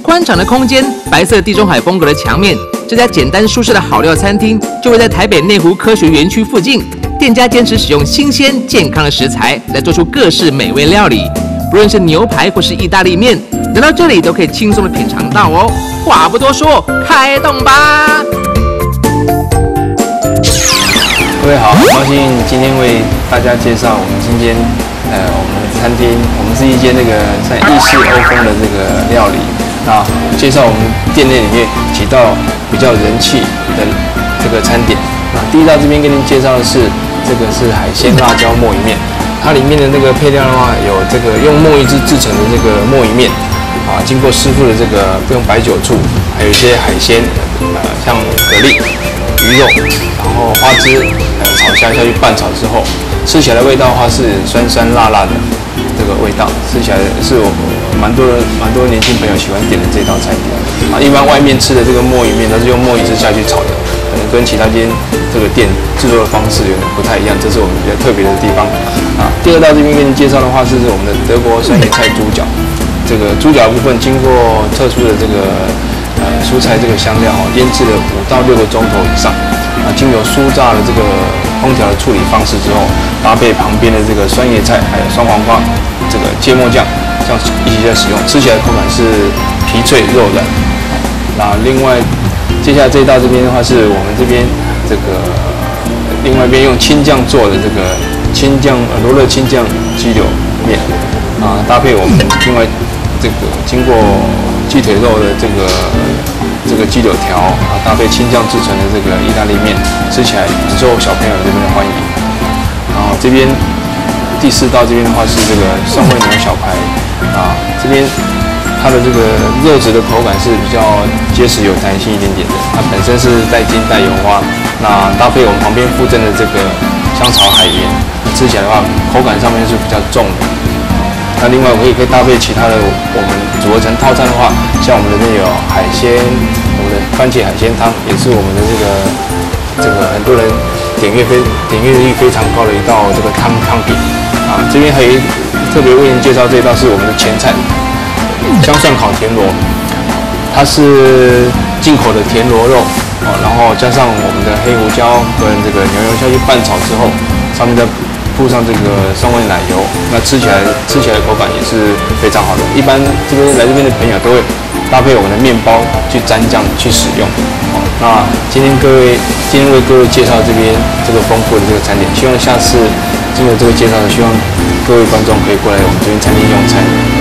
宽敞的空间，白色地中海风格的墙面，这家简单舒适的好料餐厅就位在台北内湖科学园区附近。店家坚持使用新鲜健康的食材来做出各式美味料理，不论是牛排或是意大利面，来到这里都可以轻松的品尝到哦。话不多说，开动吧！ 各位好，很高兴今天为大家介绍我们今天我们的餐厅，我们是一间在意式欧风的料理。那介绍我们店内里面几道比较人气的餐点。那第一道这边跟您介绍的是是海鲜辣椒墨鱼面，它里面的配料的话有用墨鱼汁制成的墨鱼面啊，经过师傅的不用白酒醋，还有一些海鲜像蛤蜊、鱼肉，然后花枝炒下去拌炒之后，吃起来的味道的话是酸酸辣辣的味道，吃起来是蛮多年轻朋友喜欢点的这道菜点啊。一般外面吃的墨鱼面都是用墨鱼汁下去炒的，可能跟其他间店制作的方式有点不太一样，这是我们比较特别的地方啊。第二道这边给你介绍的话是我们的德国酸野菜猪脚，猪脚的部分经过特殊的蔬菜香料腌制了5到6个钟头以上啊，经由酥炸的烹调的处理方式之后，搭配旁边的酸野菜还有酸黄瓜芥末酱，这样一起在使用，吃起来口感是皮脆肉软。那另外接下来这一道这边的话是我们这边另外一边用青酱做的罗勒青酱鸡柳面啊，搭配我们另外经过鸡腿肉的鸡柳条啊，搭配青酱制成的意大利面，吃起来很受小朋友这边的欢迎。然后这边第4道这边的话是蒜味牛小排啊，这边它的肉质的口感是比较结实有弹性一点点的，它本身是带筋带油花，那搭配我们旁边附赠的香草海盐，吃起来的话口感上面是比较重的。那另外我也可以搭配其他的，我们组合成套餐的话，像我们这边有海鲜，我们的番茄海鲜汤也是我们的很多人点阅率非常高的一道汤品啊。这边还有特别为您介绍这一道是我们的前菜。香蒜烤田螺，它是进口的田螺肉然后加上我们的黑胡椒跟牛油下去拌炒之后，上面再铺上酸味奶油，那吃起来的口感也是非常好的。一般来这边的朋友都会搭配我们的面包去沾酱去使用。那今天为各位介绍这边丰富的餐点，希望下次经过介绍，希望各位观众可以过来我们这边餐厅用餐。